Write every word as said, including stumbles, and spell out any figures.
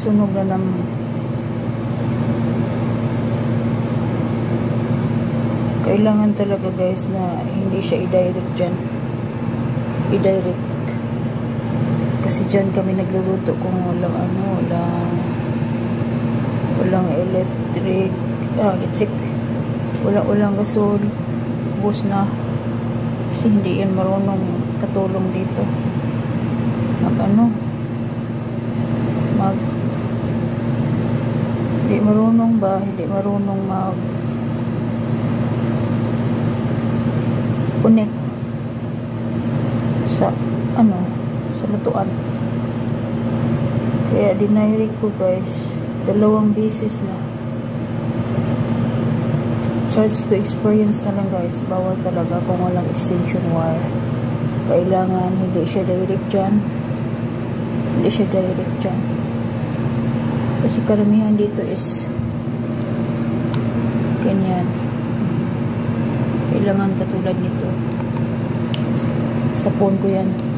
sunog na ng kailangan talaga guys na hindi siya i-direct dyan, i-direct kasi dyan kami nagluluto kung walang ano, walang walang electric ah, electric walang walang gasol, bus na kasi hindi yan marunong katulong dito mag ano mag hindi marunong ba hindi marunong mag connect sa ano sa lutuan, kaya dinirect ko guys dalawang beses na. Charge to experience na lang guys, bawal talaga kung walang extension wire, kailangan hindi siya direct dyan, hindi siya direct dyan kasi karamihan dito is ganyan, kailangan katulad nito sa phone ko yan.